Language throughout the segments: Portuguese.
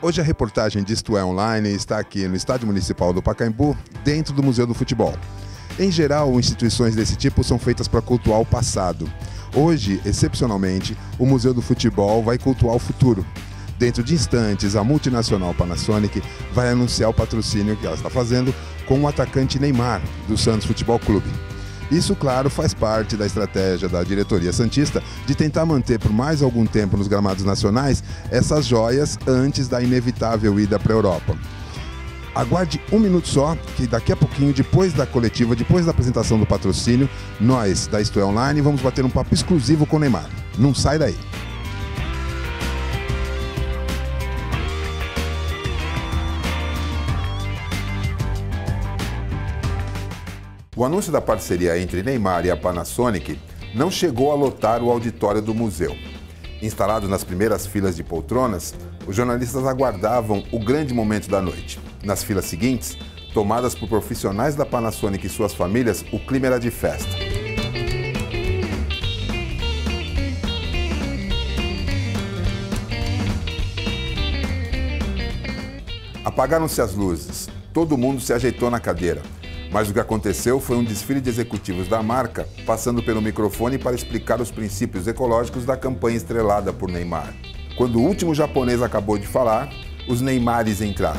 Hoje a reportagem de Isto É Online está aqui no Estádio Municipal do Pacaembu, dentro do Museu do Futebol. Em geral, instituições desse tipo são feitas para cultuar o passado. Hoje, excepcionalmente, o Museu do Futebol vai cultuar o futuro. Dentro de instantes, a multinacional Panasonic vai anunciar o patrocínio que ela está fazendo com o atacante Neymar, do Santos Futebol Clube. Isso, claro, faz parte da estratégia da diretoria santista de tentar manter por mais algum tempo nos gramados nacionais essas joias antes da inevitável ida para a Europa. Aguarde um minuto só, que daqui a pouquinho, depois da coletiva, depois da apresentação do patrocínio, nós, da Isto É Online, vamos bater um papo exclusivo com o Neymar. Não sai daí! O anúncio da parceria entre Neymar e a Panasonic não chegou a lotar o auditório do museu. Instalados nas primeiras filas de poltronas, os jornalistas aguardavam o grande momento da noite. Nas filas seguintes, tomadas por profissionais da Panasonic e suas famílias, o clima era de festa. Apagaram-se as luzes, todo mundo se ajeitou na cadeira. Mas o que aconteceu foi um desfile de executivos da marca passando pelo microfone para explicar os princípios ecológicos da campanha estrelada por Neymar. Quando o último japonês acabou de falar, os Neymares entraram.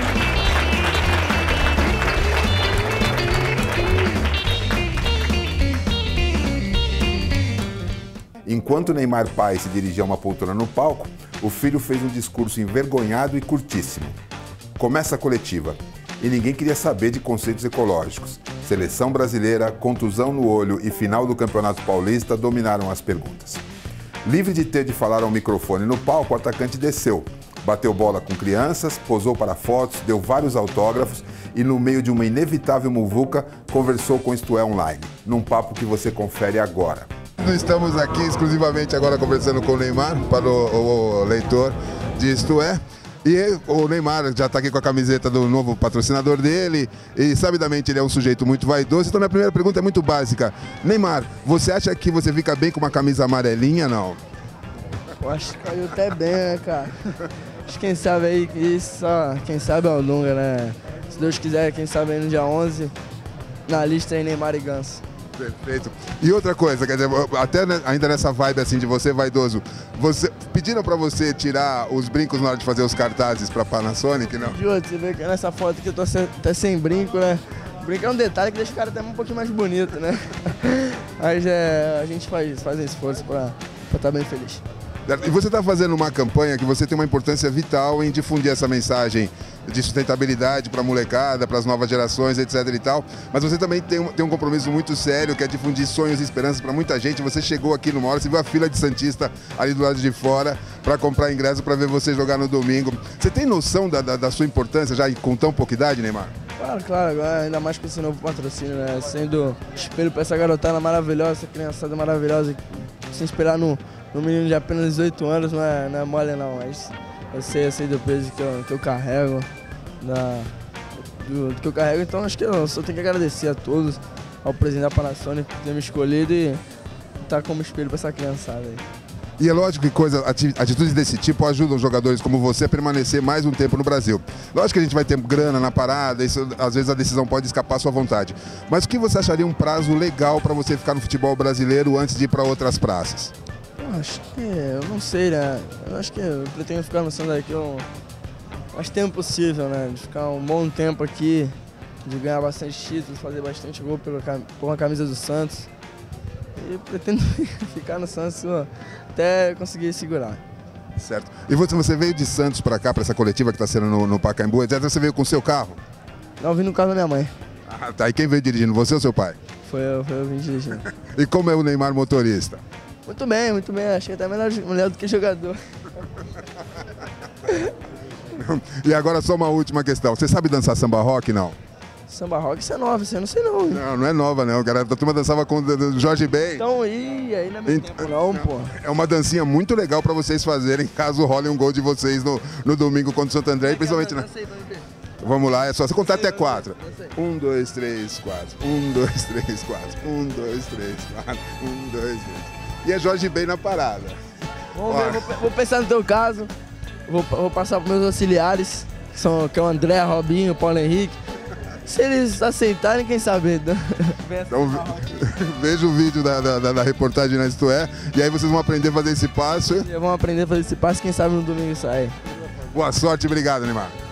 Enquanto Neymar pai se dirigia a uma poltrona no palco, o filho fez um discurso envergonhado e curtíssimo. Começa a coletiva. E ninguém queria saber de conceitos ecológicos. Seleção brasileira, contusão no olho e final do Campeonato Paulista dominaram as perguntas. Livre de ter de falar ao microfone no palco, o atacante desceu. Bateu bola com crianças, posou para fotos, deu vários autógrafos e, no meio de uma inevitável muvuca, conversou com Isto É Online, num papo que você confere agora. Estamos aqui exclusivamente agora conversando com o Neymar, para o leitor de Isto É. E o Neymar já está aqui com a camiseta do novo patrocinador dele e, sabidamente, ele é um sujeito muito vaidoso. Então, minha primeira pergunta é muito básica. Neymar, você acha que você fica bem com uma camisa amarelinha, não? Eu acho que caiu até bem, né, cara? Acho que quem sabe aí, isso só quem sabe é o Dunga, né? Se Deus quiser, quem sabe aí no dia 11, na lista aí Neymar e Ganso. Perfeito. E outra coisa, quer dizer, até ainda nessa vibe assim de você vaidoso, pediram pra você tirar os brincos na hora de fazer os cartazes pra Panasonic, não? Você vê que nessa foto que eu tô até sem brinco, né? Brinco é um detalhe que deixa o cara até um pouquinho mais bonito, né? Mas a gente faz um esforço pra estar bem feliz. E você está fazendo uma campanha que você tem uma importância vital em difundir essa mensagem de sustentabilidade para a molecada, para as novas gerações, etc e tal, mas você também tem um compromisso muito sério, que é difundir sonhos e esperanças para muita gente. Você chegou aqui numa hora, você viu a fila de santista ali do lado de fora para comprar ingresso para ver você jogar no domingo. Você tem noção da sua importância já com tão pouca idade, Neymar? Claro, agora ainda mais com esse novo patrocínio, né? Sendo espelho para essa garotada maravilhosa, essa criançada maravilhosa, se inspirar no menino de apenas 18 anos não é mole não, mas eu sei do peso que eu carrego, do que eu carrego, então acho que eu só tenho que agradecer a todos, ao presidente da Panasonic por ter me escolhido e estar como espelho para essa criançada aí. E é lógico que atitudes desse tipo ajudam jogadores como você a permanecer mais um tempo no Brasil. Lógico que a gente vai ter grana na parada, isso, às vezes a decisão pode escapar à sua vontade. Mas o que você acharia um prazo legal para você ficar no futebol brasileiro antes de ir para outras praças? Acho que, eu não sei, né? Eu acho que eu pretendo ficar no Santos aqui o mais tempo possível, né? De ficar um bom tempo aqui, de ganhar bastante títulos, fazer bastante gol com a camisa do Santos. E pretendo ficar no Santos até conseguir segurar. Certo. E você veio de Santos para cá, para essa coletiva que está sendo no Pacaembu, etc. Você veio com o seu carro? Não, eu vim no carro da minha mãe. Ah, tá. E quem veio dirigindo, você ou seu pai? Foi eu vim dirigindo. E como é o Neymar motorista? Muito bem. Achei até melhor do que jogador. E agora só uma última questão. Você sabe dançar samba rock, não? Samba rock, isso é nova, isso eu não sei não. Não é nova, não. A turma dançava com o Jorge Ben. Então, aí não é meu tempo não, pô. É uma dancinha muito legal pra vocês fazerem, caso role um gol de vocês no domingo contra o Santo André, principalmente na... Vamos lá, é só você contar até 4. 1, 2, 3, 4. 1, 2, 3, 4. 1, 2, 3, 4. 1, 2, 3. E é Jorge Ben na parada. Vamos ver, vou pensar no teu caso. Vou passar para meus auxiliares, que é o André, Robinho, Paulo Henrique. Se eles aceitarem, quem sabe. Então, veja o vídeo da reportagem na Isto É, e aí vocês vão aprender a fazer esse passo. Vão aprender a fazer esse passo, quem sabe no domingo sai. Boa sorte, obrigado, Neymar.